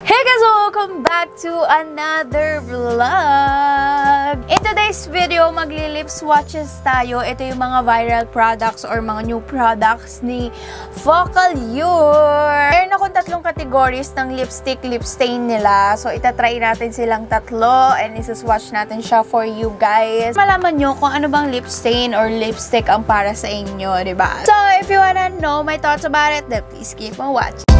Hey guys! Welcome back to another vlog! In today's video, magli-lip swatches tayo. Ito yung mga viral products or mga new products ni Focallure. Meron akong tatlong categories ng lipstick, lip stain nila. So, itatry natin silang tatlo and isa-swatch natin siya for you guys. Malaman nyo kung ano bang lip stain or lipstick ang para sa inyo, diba? So, if you wanna know my thoughts about it, then please keep on watching.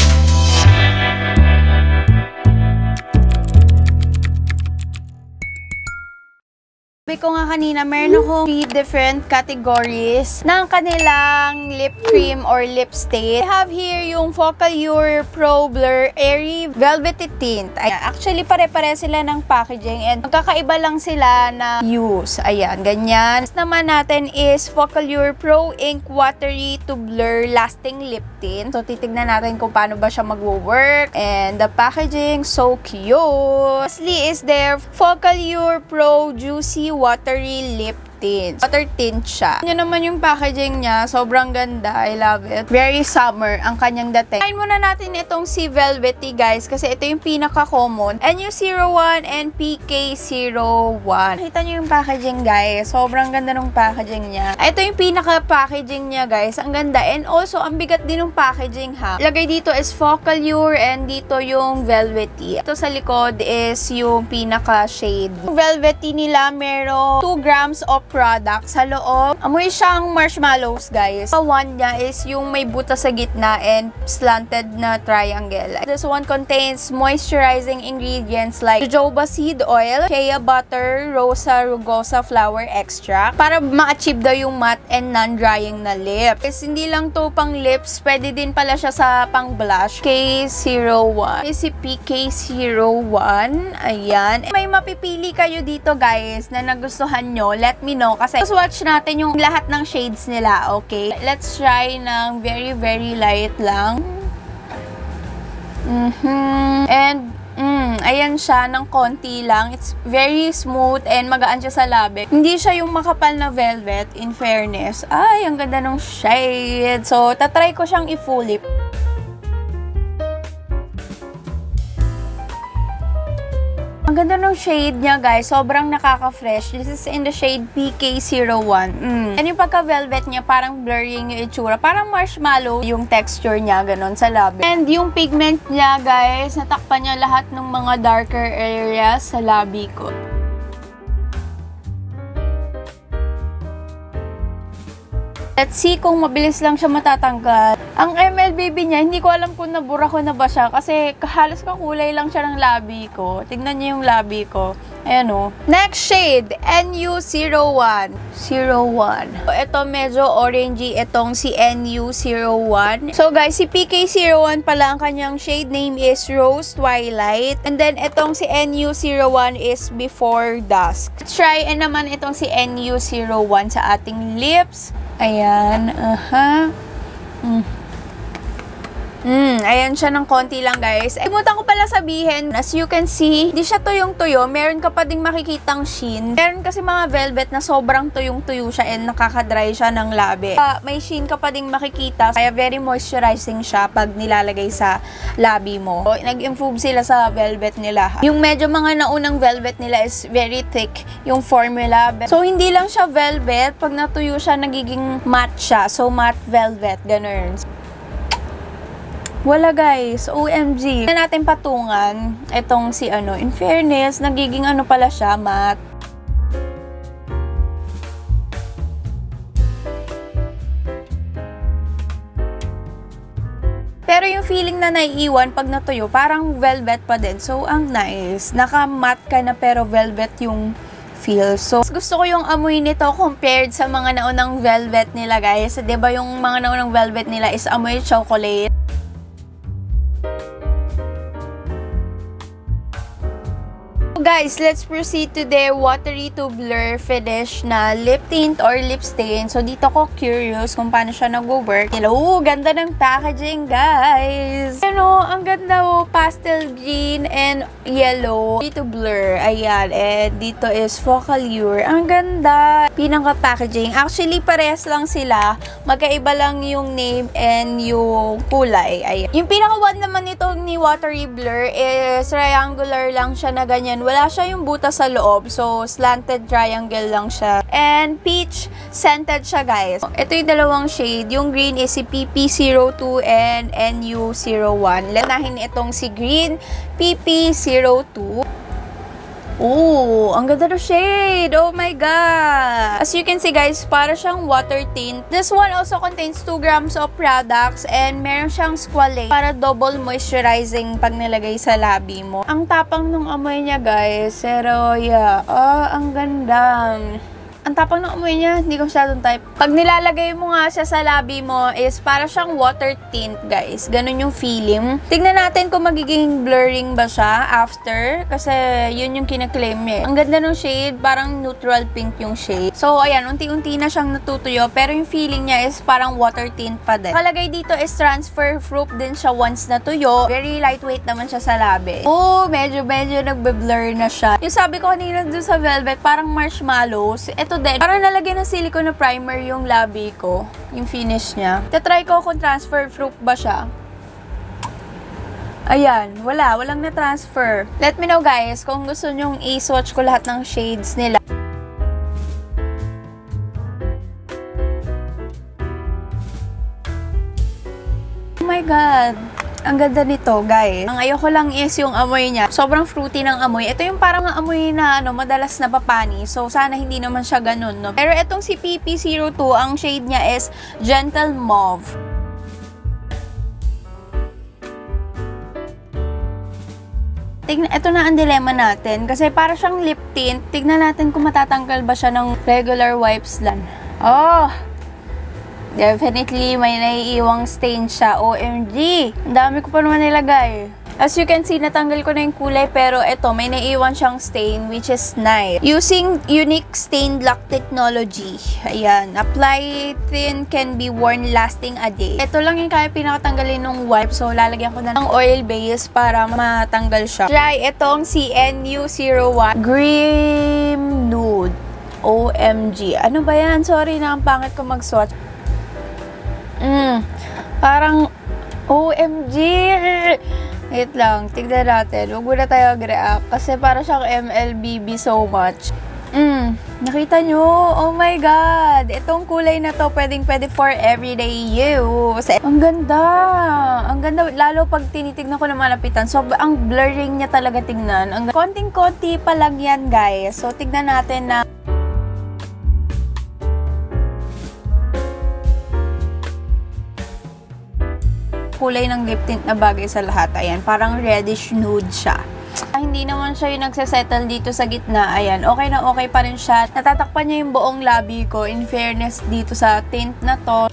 Sabi ko nga kanina, meron akong 3 different categories ng kanilang lip cream or lip stain. I have here yung Focallure Pro Blur Airy Velvety Tint. Actually, pare-pare sila ng packaging and magkakaiba lang sila na use. Ayan, ganyan. Next naman natin is Focallure Pro Ink Watery to Blur Lasting Lip Tint. So, titignan natin kung paano ba siya mag-work. And the packaging, so cute. Lastly is there Focallure Pro Juicy Watery Lip Tint. Water tint siya. Yun naman yung packaging niya. Sobrang ganda. I love it. Very summer ang kanyang dating. Try muna natin itong si Velvety, guys. Kasi ito yung pinaka-common. NU01 and PK01. Kita nyo yung packaging, guys. Sobrang ganda ng packaging niya. Ito yung pinaka-packaging niya, guys. Ang ganda. And also, ang bigat din ng packaging, ha. Lagay dito is Focallure and dito yung Velvety. Ito sa likod is yung pinaka-shade. Yung Velvety nila, meron 2 grams of product sa loob. Amoy siyang marshmallows, guys. The one niya is yung may butas sa gitna and slanted na triangle. This one contains moisturizing ingredients like jojoba seed oil, shea butter, rosa rugosa flower extract para ma-achieve daw yung matte and non-drying na lip. Kasi hindi lang to pang lips, pwede din pala siya sa pang blush. K01. Si PK01. Ayan. May mapipili kayo dito, guys, na nagustuhan nyo. Let me know kasi swatch natin yung lahat ng shades nila, okay? Let's try ng very light lang. And ayan siya, ng konti lang. It's very smooth and magaan siya sa labi. Hindi siya yung makapal na velvet, in fairness. Ay, ang ganda ng shade. So, tatry ko siyang i-full lip. Ang ganda ng shade niya, guys. Sobrang nakaka-fresh. This is in the shade PK01. And yung pagka-velvet niya, parang blurring yung itsura. Parang marshmallow yung texture niya, ganun, sa labi. And yung pigment niya, guys, natakpan niya lahat ng mga darker areas sa labi ko. Let's see kung mabilis lang siya matatanggal. Ang MLBB niya, hindi ko alam kung nabura ko na ba siya kasi halos kakulay lang siya ng labi ko. Tignan niyo yung labi ko. Ayan o. Next shade, NU01. 01. Ito medyo orangey itong si NU01. So guys, si PK01 pala ang kanyang shade name is Rose Twilight. And then itong si NU01 is Before Dusk. Let's try naman itong si NU01 sa ating lips. Ayan, ayan siya ng konti lang, guys. Imutan ko pala sabihin, as you can see, hindi siya tuyong-tuyo. Meron ka pa ding makikitang sheen. Meron kasi mga velvet na sobrang tuyong-tuyo siya and nakaka-dry siya ng labi. May sheen ka pa ding makikita, kaya very moisturizing siya pag nilalagay sa labi mo. So, nag-improve sila sa velvet nila. Yung medyo mga naunang velvet nila is very thick yung formula. So, hindi lang siya velvet. Pag natuyo siya, nagiging matte siya. So, matte velvet. Ganun. Wala, guys. OMG. Na natin patungan itong si in fairness, nagiging pala siya, matte. Pero yung feeling na naiiwan pag natuyo, parang velvet pa din. So, ang nice. Naka-matte ka na pero velvet yung feel. So, gusto ko yung amoy nito compared sa mga naunang velvet nila, guys. Diba yung mga naunang velvet nila is amoy chocolate. Guys, let's proceed to the watery to blur finish na lip tint or lip stain. So, dito ko curious kung paano siya nag-work. Hello, ganda ng packaging, guys! Ano, ang ganda oh, pastel green and yellow. Dito blur, ayan. And dito is Focallure. Ang ganda! Pinaka-packaging. Actually, parehas lang sila. Magkaiba lang yung name and yung kulay. Ayan. Yung pinaka-one naman nito ni watery blur is triangular lang siya na ganyan. Wala siya yung butas sa loob. So, slanted triangle lang siya. And peach scented siya, guys. Ito yung dalawang shade. Yung green is si PP02 and NU01. Lanahin itong si green PP02. Oh, ang ganda ng shade! Oh my God! As you can see, guys, para siyang water tint. This one also contains 2 grams of products and meron siyang squalane para double moisturizing pag nilagay sa labi mo. Ang tapang ng amoy niya, guys. Pero, yeah. Oh, ang ganda. Ang tapang ng amoy niya, hindi ko masyadong type. Pag nilalagay mo nga siya sa labi mo, is para siyang water tint, guys. Ganun yung feeling. Tignan natin kung magiging blurring ba siya after. Kasi yun yung kinaklaim niya. Ang ganda ng shade, parang neutral pink yung shade. So, ayan, unti-unti na siyang natutuyo. Pero yung feeling niya is parang water tint pa din. Kalagay dito is transfer proof din siya once natuyo. Very lightweight naman siya sa labi. Oh, medyo nagbe-blur na siya. Yung sabi ko kanina dun sa velvet, parang marshmallows. Ito din. Parang nalagyan ng silicone na primer yung labi ko. Yung finish niya. Tatry ko kung transfer proof ba siya. Ayan. Walang na-transfer. Let me know, guys, kung gusto nyong i-swatch ko lahat ng shades nila. Oh my God! Ang ganda nito, guys. Ang ayoko lang is yung amoy niya. Sobrang fruity ng amoy. Ito yung parang amoy na madalas na papani. So, sana hindi naman siya ganun, no? Pero itong si PP02, ang shade niya is Gentle Mauve. Ito na ang dilemma natin. Kasi para siyang lip tint. Tignan natin kung matatanggal ba siya ng regular wipes lang. Oh! Definitely, may naiiwang stain siya. OMG! Ang dami ko pa naman nilagay. As you can see, natanggal ko na yung kulay, pero ito, may naiiwan siyang stain, which is nice. Using unique stain lock technology. Ayan. Apply thin can be worn lasting a day. Ito lang yung kaya pinakatanggalin ng wipe, so lalagyan ko na ng oil base para matanggal siya. Try itong si NU01 Grim Nude. OMG. Ano ba yan? Sorry na, ang pangit ko mag-swatch. Parang OMG! Wait lang, tignan natin. Huwag muna tayo mag-react kasi para siyang MLBB so much. Nakita nyo? Oh my God! Itong kulay na to, pwede for everyday use. Ang ganda! Ang ganda, lalo pag tinitignan ko na malapitan. So, ang blurring niya talaga tignan. Konting-konti pa lang yan, guys. So, tignan natin na kulay ng lip tint na bagay sa lahat. Ayan, parang reddish nude siya. Hindi naman siya yung nagsasettle dito sa gitna. Ayan, okay na okay pa rin siya. Natatakpan niya yung buong labi ko. In fairness dito sa tint na to.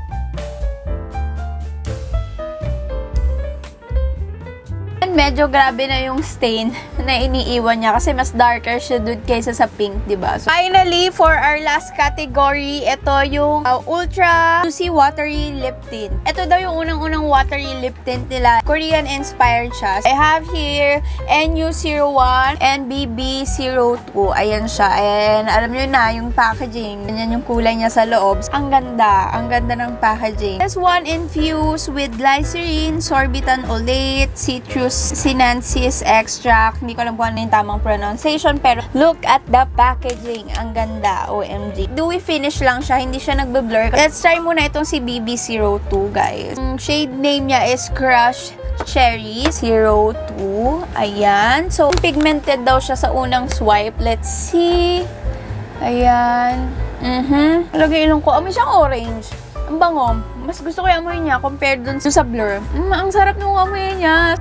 Medyo grabe na yung stain na iniiwan niya kasi mas darker siya dun kaysa sa pink, diba? So, finally, for our last category, ito yung Ultra Juicy Watery Lip Tint. Ito daw yung unang-unang watery lip tint nila. Korean-inspired siya. I have here NU01 and BB02. Ayan siya. And alam nyo na, yung packaging. Ganyan yung kulay niya sa loob. Ang ganda. Ang ganda ng packaging. This one infused with glycerin, sorbitan olate, citrus sinensis extract. Hindi ko alam kung ano yung tamang pronunciation, pero look at the packaging. Ang ganda. OMG. Dewy finish lang siya. Hindi siya nagbe-blur. Let's try muna itong si BB02, guys. Ang shade name niya is Crush Cherry 02. Ayan. So, pigmented daw siya sa unang swipe. Let's see. Ayan. Lagay ilong ko. Amoy siyang orange. Ang bango. Mas gusto ko yung amoy niya compared dun sa blur. Ang sarap nung amoy niya.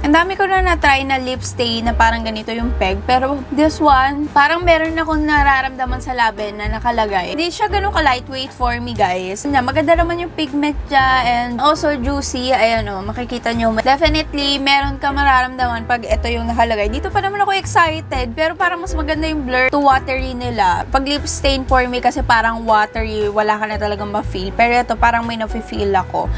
Ang dami ko na na-try na lip stain na parang ganito yung peg. Pero this one, parang meron akong nararamdaman sa labi na nakalagay. Hindi siya ganun ka-lightweight for me, guys. Maganda naman yung pigment niya and also juicy. Ayan o, makikita nyo. Definitely, meron ka mararamdaman pag ito yung nakalagay. Dito pa naman ako excited, pero parang mas maganda yung blur to watery nila. Pag lip stain for me kasi parang watery, wala ka na talagang ma-feel. Pero ito parang may na-feel ako.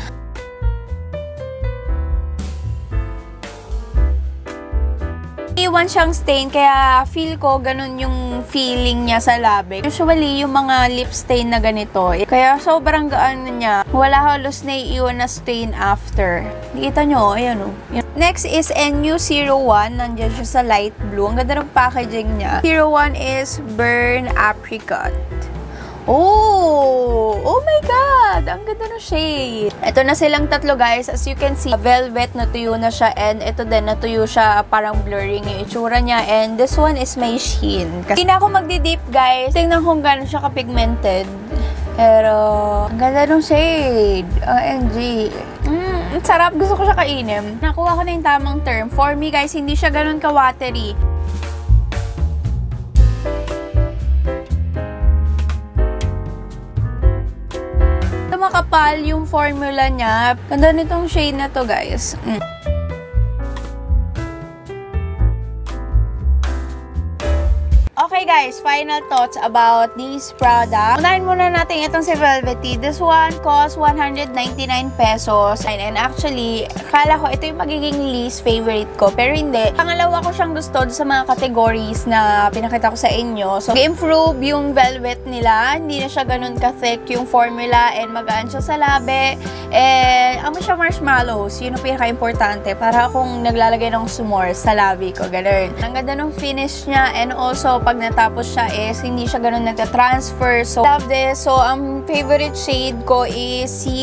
Iwan siyang stain, kaya feel ko ganun yung feeling niya sa labi. Usually, yung mga lip stain na ganito, kaya sobrang gaan niya. Wala halos na iiwan na stain after. Kita nyo, ayan o. Next is NU01. Nandiyan siya sa light blue. Ang ganda ng packaging niya. 01 is Burn Apricot. Oh my God! Ang ganda ng shade. Ito na silang tatlo, guys. As you can see, velvet, natuyo na siya. And ito din, natuyo siya. Parang blurring yung itsura niya. And this one is may sheen. Kasi hindi na ako magdi-dip, guys. Tingnan kung gano'n siya ka-pigmented. Pero, ang ganda ng shade. OMG. Ang sarap. Gusto ko siya kainin. Nakuha ko na yung tamang term. For me, guys, hindi siya gano'n ka-watery. Makapal yung formula niya. Ganda nitong shade na to, guys. Okay guys, final thoughts about these products. Unahin muna natin itong si Velvety. This one costs 199 pesos. And actually, akala ko ito yung magiging least favorite ko. Pero hindi. Pangalawa ko siyang gusto sa mga categories na pinakita ko sa inyo. So, improve yung velvet nila. Hindi na siya ganun ka-thick yung formula. And magaan siya sa labi. And amo siya marshmallows. Yun ang pinaka-importante. Para akong naglalagay ng s'mores sa labi ko. Ganun. Ang ganda ng finish niya. And also, pag natapos siya is hindi siya ganun nagta-transfer. So, love this. So, ang favorite shade ko is si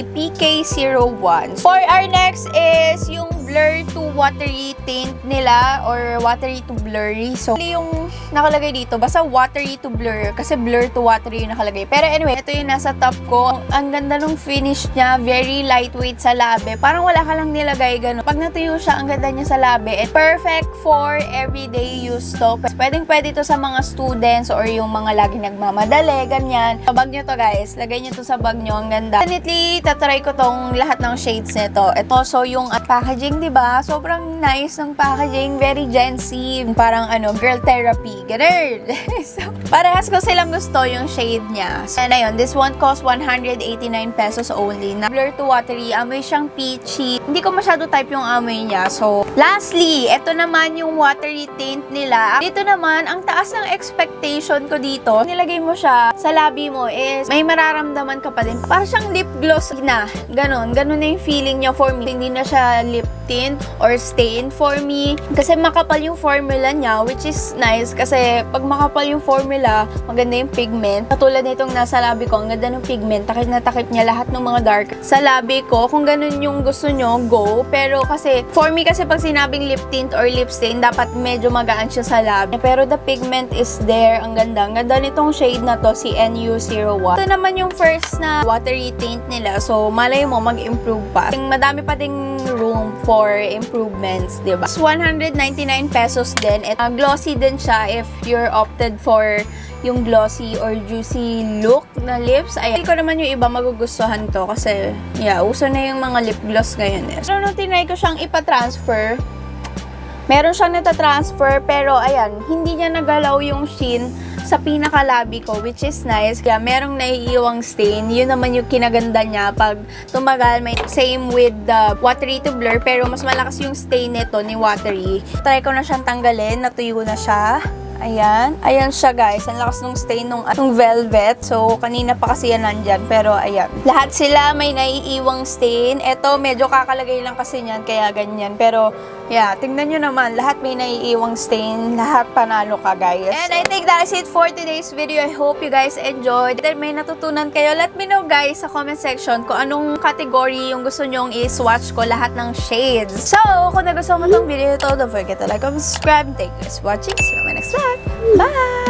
PK01. For our next is yung blur to watery tint nila or watery to blurry. So, yung nakalagay dito, basta watery to blur kasi blur to watery yung nakalagay. Pero anyway, ito yung nasa top ko. Ang ganda ng finish niya. Very lightweight sa labi. Parang wala ka lang nilagay ganun. Pag natuyo siya, ang ganda niya sa labi. And perfect for everyday use to. Pwedeng-pwede to sa mga students or yung mga lagi nagmamadali, ganyan. Sa bag nyo to, guys. Lagay nyo to sa bag nyo. Ang ganda. Definitely, tatry ko tong lahat ng shades nito. Ito, so yung packaging, diba? Sobrang nice ng packaging. Very Gen Z. Parang girl therapy. Ganun. So, parehas ko silang gusto yung shade niya. And ayun, this one costs 189 pesos only. Na blur to watery. Amoy siyang peachy. Hindi ko masyado type yung amoy niya. So, lastly, ito naman yung watery tint nila. Dito naman, ang taas ng expectation ko dito. Nilagay mo siya sa labi mo is may mararamdaman ka pa din. Parang siyang lip gloss na. Ganon. Ganon na yung feeling niya for me. Hindi na siya lip tint or stain for me. Kasi makapal yung formula niya, which is nice. Kasi pag makapal yung formula, maganda yung pigment. Katulad nitong nasa labi ko, ang ganda ng pigment. Takip na takip niya lahat ng mga dark sa labi ko. Kung ganun yung gusto nyo, go. Pero kasi, for me kasi pag sinabing lip tint or lip stain, dapat medyo magaan siya sa labi. Pero the pigment is there. Ang ganda. Ang ganda nitong shade na to, si NU01. Ito naman yung first na watery tint nila. So, malay mo, mag-improve pa. Madami pa ding room for improvements, diba? 199 pesos din. Glossy din siya if you're opted for yung glossy or juicy look na lips. Ayan. Feel ko naman yung iba magugustuhan to kasi, yeah, uso na yung mga lip gloss ngayon eh. So, nung tinry ko siyang ipa-transfer, meron siyang nata-transfer pero ayan, hindi niya nagalaw yung sheen sa pinakalabi ko, which is nice. Kaya merong naiiwang stain. Yun naman yung kinaganda niya. Pag tumagal, may same with the watery to blur, pero mas malakas yung stain nito ni watery. Try ko na siyang tanggalin. Natuyo na siya. Ayan. Ayan siya, guys. Ang lakas ng stain nung velvet. So, kanina pa kasi yan nandyan. Pero, ayan. Lahat sila may naiiwang stain. Ito, medyo kakalagay lang kasi niyan. Kaya ganyan. Pero, yeah. Tingnan nyo naman. Lahat may naiiwang stain. Lahat panalo ka, guys. And I think that is it for today's video. I hope you guys enjoyed. If may natutunan kayo, let me know, guys, sa comment section kung anong category yung gusto nyong i-swatch ko lahat ng shades. So, kung nagustuhan mo itong video ito, don't forget to like, comment, subscribe. Thank you guys for watching. See you on my next vlog. Bye!